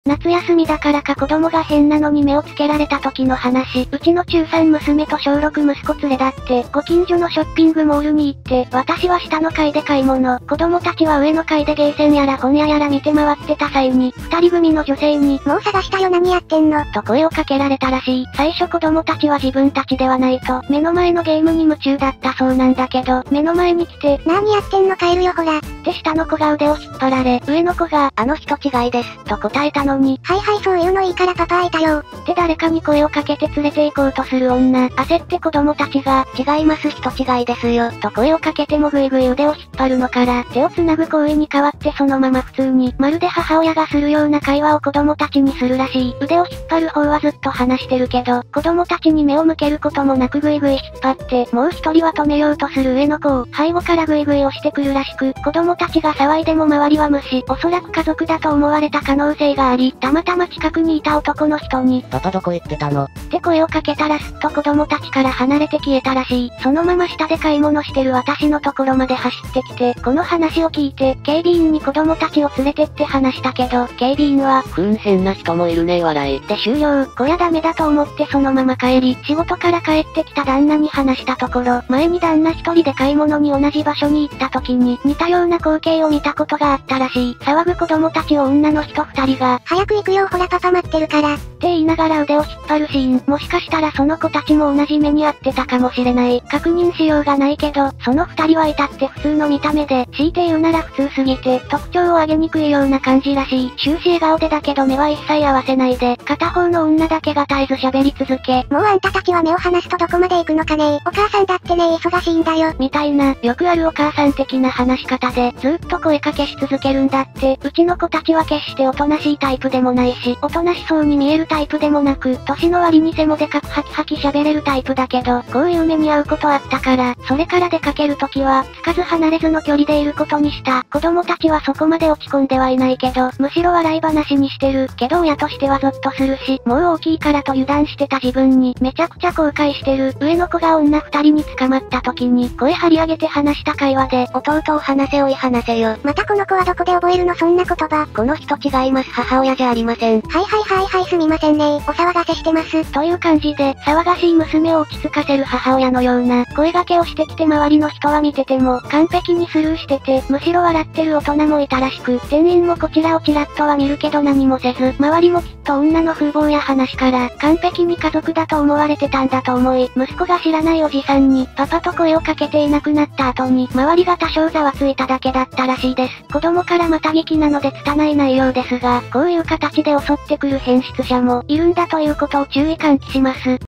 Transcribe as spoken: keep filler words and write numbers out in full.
夏休みだからか子供が変なのに目をつけられた時の話。うちの中さん娘と小ろく息子連れだって、ご近所のショッピングモールに行って、私は下の階で買い物、子供たちは上の階でゲーセンやら本屋やら見て回ってた際に、二人組の女性に、 もう探したよ何やってんのと声をかけられたらしい。最初子供たちは自分たちではないと、目の前のゲームに夢中だったそうなんだけど、目の前に来て、 何やってんの帰るよほら。 って下の子が腕を引っ張られ、上の子が、あの人違いです、と答えたのに、 はいはいそういうのいいからパパ会いたよ。 って誰かに声をかけて連れて行こうとする女。焦って子供たちが、違います人違いですよ、と声をかけてもぐいぐい腕を引っ張るのから、手を繋ぐ行為に変わってそのまま普通に、まるで母親がするような会話を子供たちにするらしい。腕を引っ張る方はずっと話してるけど、子供たちに目を向けることもなくぐいぐい引っ張って、もう一人は止めようとする上の子を、背後からぐいぐい押してくるらしく、子供たちが騒いでも周りは無視。おそらく家族だと思われた可能性があり、たまたま近くにいた男の人に、 パパどこ行ってたのって声をかけたらすっと子供たちから離れて消えたらしい。そのまま下で買い物してる私のところまで走ってきて、この話を聞いて、警備員に子供たちを連れてって話したけど、警備員は、 ふーん変な人もいるね笑い。 で終了。こりゃダメだと思ってそのまま帰り、仕事から帰ってきた旦那に話したところ、前に旦那一人で買い物に同じ場所に行った時に、似たような光景を見たことがあったらしい。騒ぐ子供たちを女の人二人が、 早く行くよほらパパ待ってるから。 って言いながら腕を引っ張るシーン。もしかしたらその子たちも同じ目に遭ってたかもしれない。確認しようがないけど、その二人は至って普通の見た目で、強いて言うなら普通すぎて、特徴を上げにくいような感じらしい。終始笑顔でだけど目は一切合わせないで、片方の女だけが絶えず喋り続け。 もうあんたたちは目を離すとどこまで行くのかね。お母さんだってね忙しいんだよ。 みたいな、よくあるお母さん的な話し方で、ずーっと声かけし続けるんだって。うちの子たちは決しておとなしいタイプでもないし、おとなしそうに見えるタイプでもなく、年の割に背もでかくハキハキ喋れるタイプだけど、こういう目に遭うことあったから、それから出かけるときは、つかず離れずの距離でいることにした。子供たちはそこまで落ち込んではいないけど、むしろ笑い話にしてる。けど親としてはゾッとするし、もう大きいからと油断してた自分に、めちゃくちゃ後悔してる。上の子が女二人に捕まった時に、声張り上げて話した会話で、弟を話せおい話せよ。 またこの子はどこで覚えるのそんな言葉。 この人違います母親じゃありません。 はいはいはいはいすみませんねお騒がせしてます。 という感じで、騒がしい娘を落ち着かせる母親のような、声掛けをしてきて周りの人は見てても、完璧にスルーしてて、むしろ笑ってる大人もいたらしく、店員もこちらをちらっとは見るけど何もせず、周りもきっと女の風貌や話から、完璧に家族だと思われてたんだと思い、息子が知らないおじさんに、パパと声をかけていなくなった後に、周りが多少ざわついただけだったらしいです。子供からまた聞きなので拙い内容ですが、こういう形で襲ってくる変質者も、いるんだということを注意喚起します。